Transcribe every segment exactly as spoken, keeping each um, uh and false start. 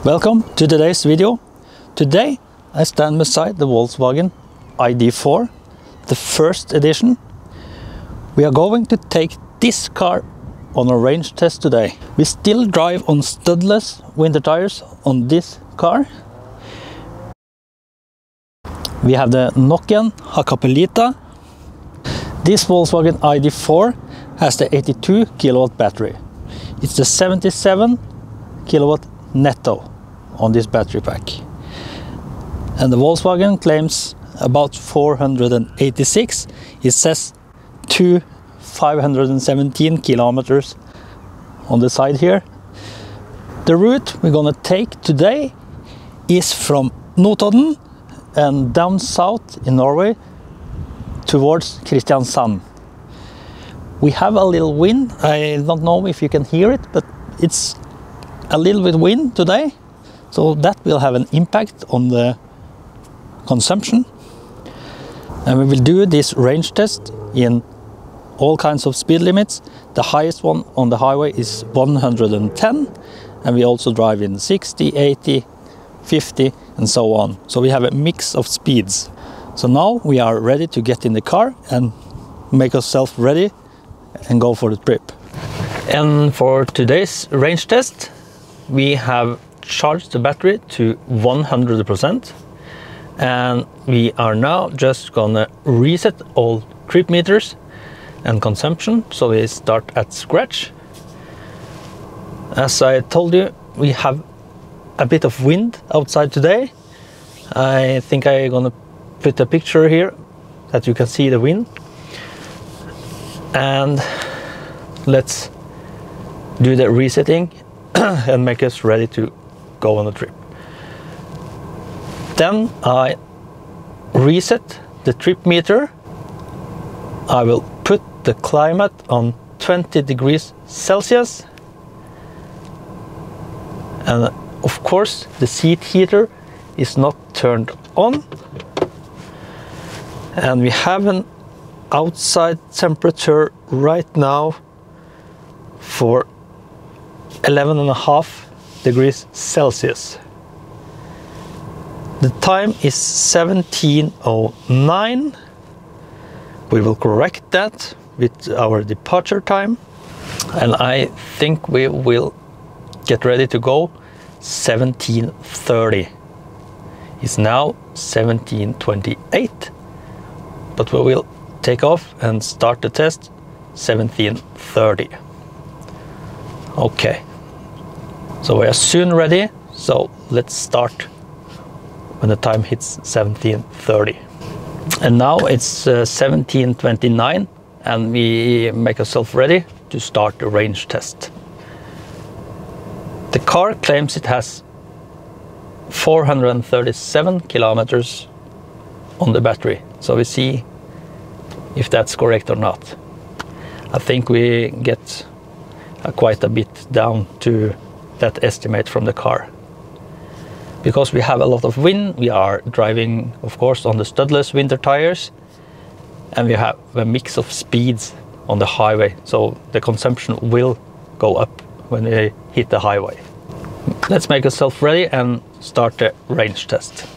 Welcome to today's video. Today I stand beside the Volkswagen I D four, the first edition. We are going to take this car on a range test today. We still drive on studless winter tires on this car. We have the Nokian Hakapelita. This Volkswagen I D four has the eighty-two kilowatt battery. It's the seventy-seven kilowatt netto on this battery pack. And the Volkswagen claims about four hundred eighty-six. It says to five hundred seventeen kilometers on the side here. The route we're gonna take today is from Notodden and down south in Norway towards Kristiansand. We have a little wind. I don't know if you can hear it, but it's a little bit wind today, so that will have an impact on the consumption. And we will do this range test in all kinds of speed limits. The highest one on the highway is one hundred ten, and we also drive in sixty, eighty, fifty and so on. So we have a mix of speeds. So now we are ready to get in the car and make ourselves ready and go for the trip. And for today's range test, we have charged the battery to one hundred percent, and we are now just gonna reset all trip meters and consumption, so we start at scratch. As I told you, we have a bit of wind outside today. I think I'm gonna put a picture here that you can see the wind, and let's do the resetting and make us ready to go on a trip. Then I reset the trip meter. I will put the climate on twenty degrees Celsius, and of course the seat heater is not turned on, and we have an outside temperature right now for eleven and a half degrees Celsius. The time is seventeen oh nine. We will correct that with our departure time, and I think we will get ready to go seventeen thirty. It's now seventeen twenty-eight, but we will take off and start the test seventeen thirty. Okay, so we are soon ready, so let's start when the time hits seventeen thirty. And now it's uh, seventeen twenty-nine, and we make ourselves ready to start the range test. The car claims it has four hundred thirty-seven kilometers on the battery, so we see if that's correct or not. I think we get uh, quite a bit down to that estimate from the car. Because we have a lot of wind, we are driving, of course, on the studless winter tires, and we have a mix of speeds on the highway, so the consumption will go up when we hit the highway. Let's make ourselves ready and start the range test.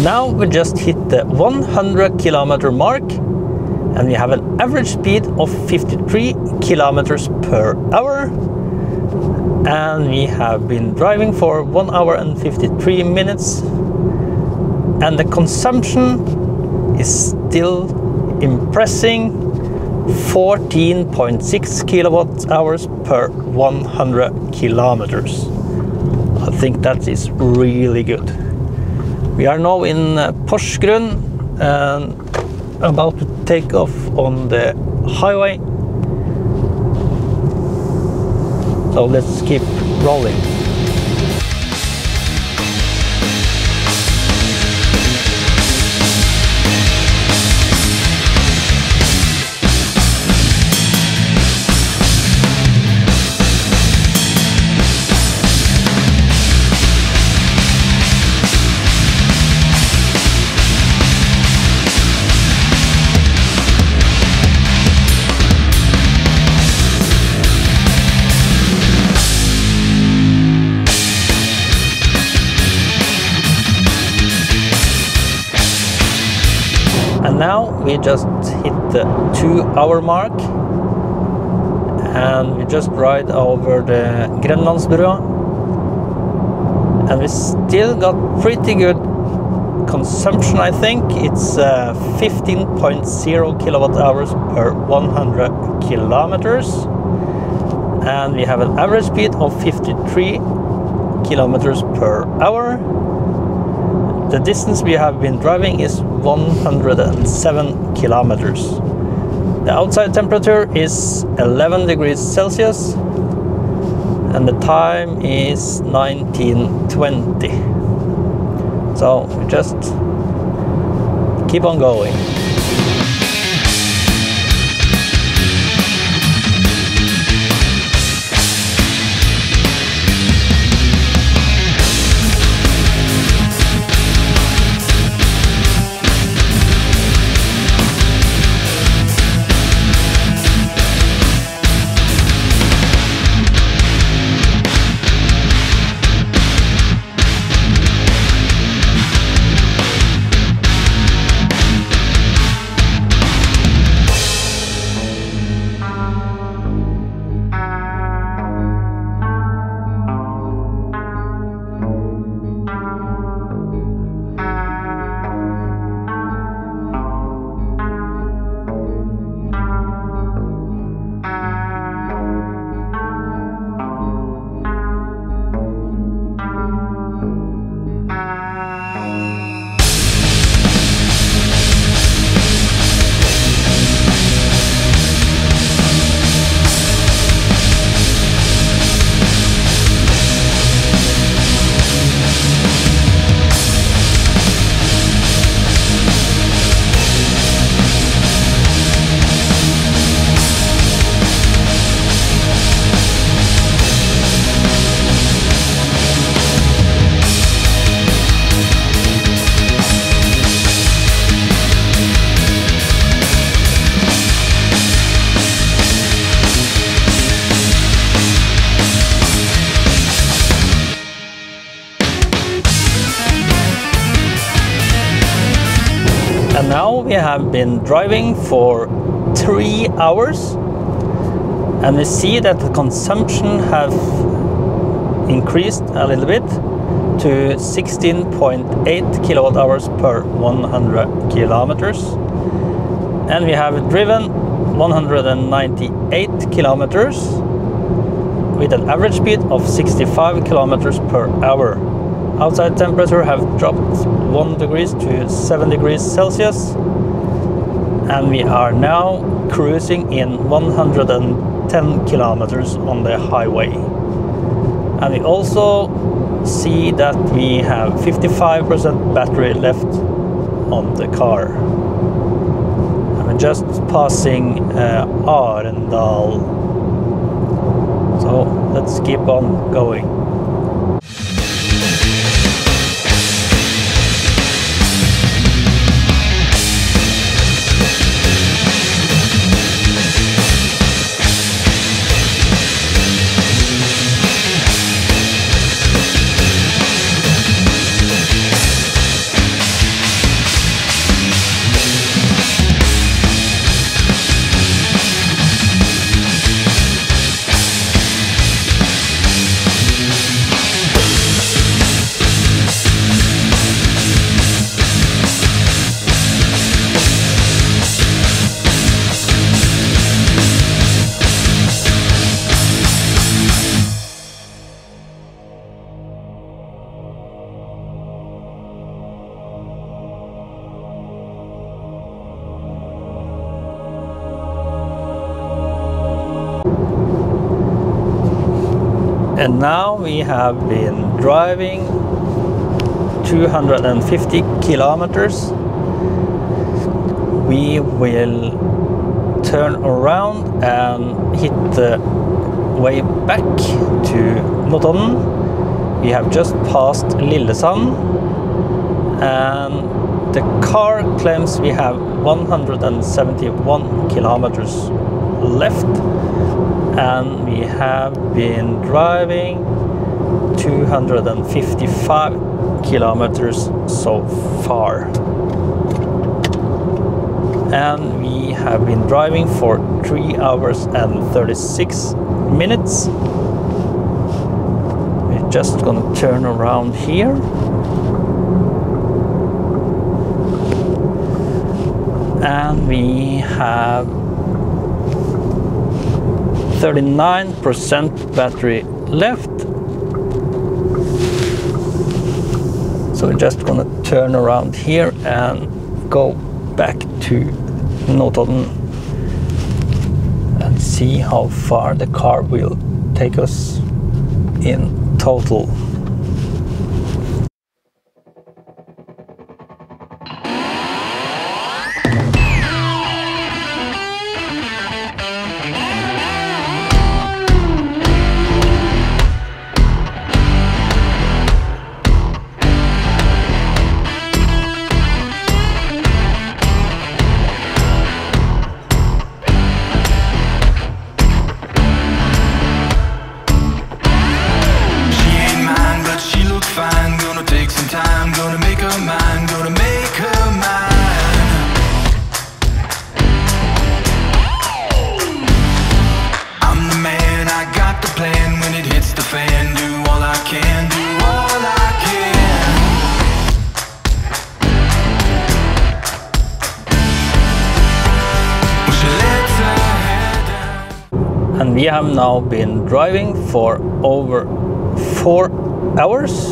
now we just hit the one hundred kilometer mark, and we have an average speed of fifty-three kilometers per hour. And we have been driving for one hour and fifty-three minutes, and the consumption is still impressive, fourteen point six kilowatt hours per one hundred kilometers. I think that is really good. We are now in uh, Porsgrunn and about to take off on the highway. So let's keep rolling. And now we just hit the two hour mark, and we just ride over the Grenlandsbrua, and we still got pretty good consumption. I think it's uh, fifteen point zero kilowatt hours per one hundred kilometers, and we have an average speed of fifty-three kilometers per hour. The distance we have been driving is one hundred seven kilometers. The outside temperature is eleven degrees Celsius, and the time is nineteen twenty. So we just keep on going. And now we have been driving for three hours, and we see that the consumption have increased a little bit to sixteen point eight kilowatt hours per one hundred kilometers, and we have driven one hundred ninety-eight kilometers with an average speed of sixty-five kilometers per hour. Outside temperature have dropped one degrees to seven degrees Celsius, and we are now cruising in one hundred ten kilometers on the highway. And we also see that we have fifty-five percent battery left on the car. And we're just passing uh, Arendal, so let's keep on going. And now we have been driving two hundred fifty kilometers. We will turn around and hit the way back to Notodden. We have just passed Lillesand, and the car claims we have one hundred seventy-one kilometers left, and we have been driving two hundred fifty-five kilometers so far. And we have been driving for three hours and thirty-six minutes. We're just gonna turn around here. And we have thirty-nine percent battery left. So we're just gonna turn around here and go back to Notodden and see how far the car will take us in total. And we have now been driving for over four hours,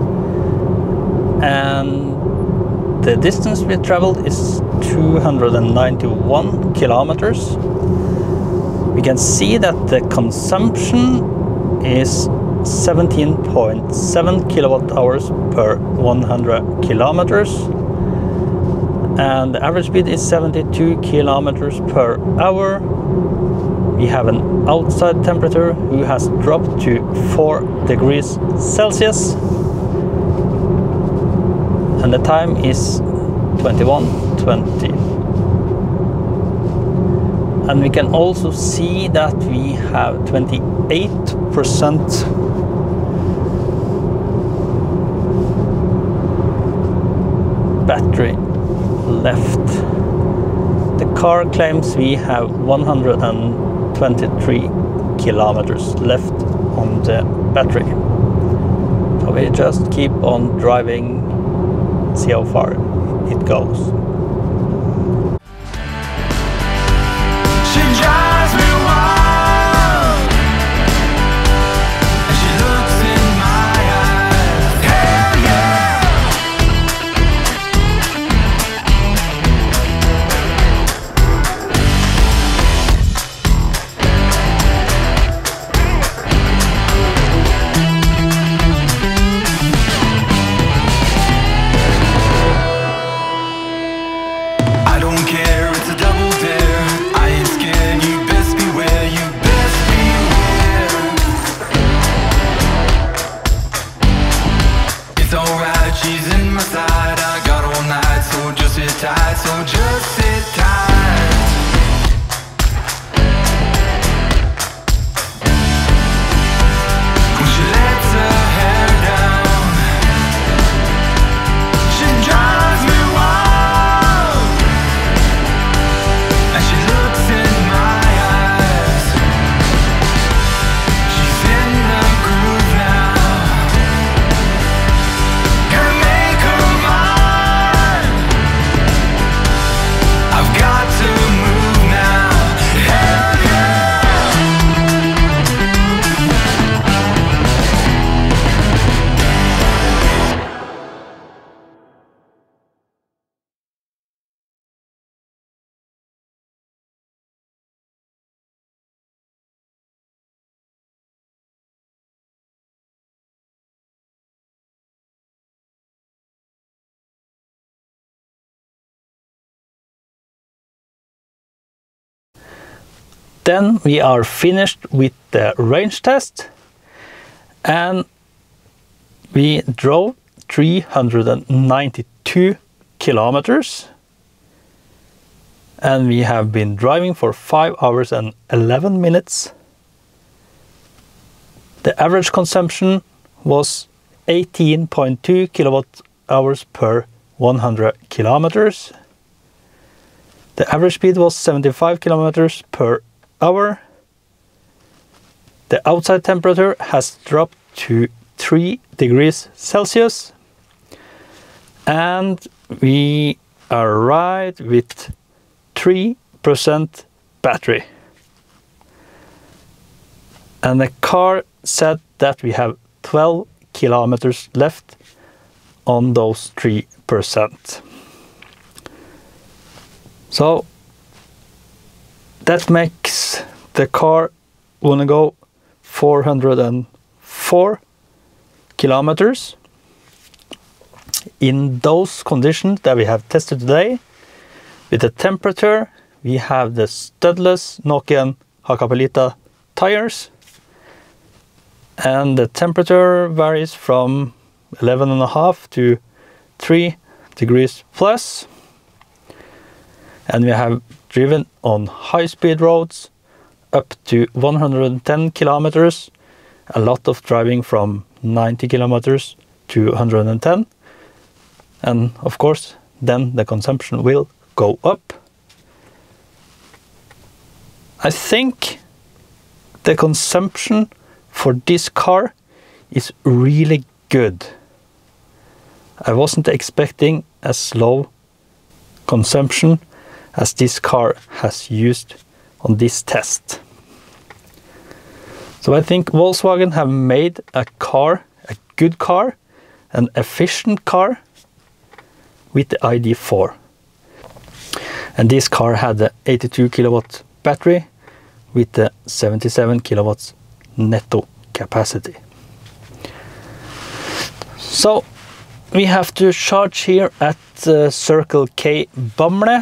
and the distance we traveled is two hundred ninety-one kilometers. We can see that the consumption is seventeen point seven kilowatt hours per one hundred kilometers, and the average speed is seventy-two kilometers per hour. We have an outside temperature who has dropped to four degrees Celsius, and the time is twenty-one twenty. And we can also see that we have twenty-eight percent battery left. The car claims we have one hundred twenty-three kilometers left on the battery. So we just keep on driving, see how far it goes. She drives me wild, and she looks in my eyes. Hell yeah! Then we are finished with the range test, and we drove three hundred ninety-two kilometers, and we have been driving for five hours and eleven minutes. The average consumption was eighteen point two kilowatt hours per one hundred kilometers. The average speed was seventy-five kilometers per hour. The outside temperature has dropped to three degrees Celsius, and we arrived with three percent battery. And the car said that we have twelve kilometers left on those three percent. So that makes the car wanna go four hundred four kilometers. In those conditions that we have tested today, with the temperature, we have the studless Nokian Hakkapeliitta tires, and the temperature varies from eleven and a half to three degrees plus. And we have driven on high-speed roads up to one hundred ten kilometers, a lot of driving from ninety kilometers to one hundred ten, and of course then the consumption will go up. I think the consumption for this car is really good. I wasn't expecting a slow consumption as this car has used on this test. So I think Volkswagen have made a car, a good car, an efficient car with the I D four. And this car had the eighty-two kilowatt battery with the seventy-seven kilowatts netto capacity. So we have to charge here at uh, Circle K Bamble,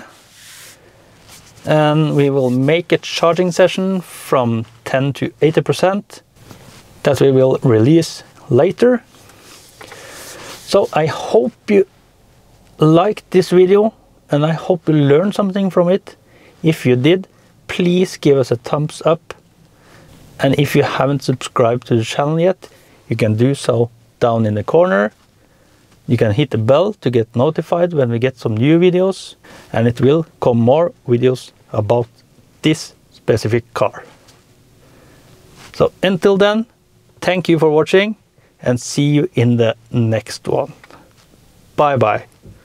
and we will make a charging session from ten to eighty percent that we will release later. So I hope you liked this video, and I hope you learned something from it. If you did, please give us a thumbs up, and if you haven't subscribed to the channel yet, you can do so down in the corner. You can hit the bell to get notified when we get some new videos, and it will come more videos about this specific car. So until then, thank you for watching, and see you in the next one. Bye bye.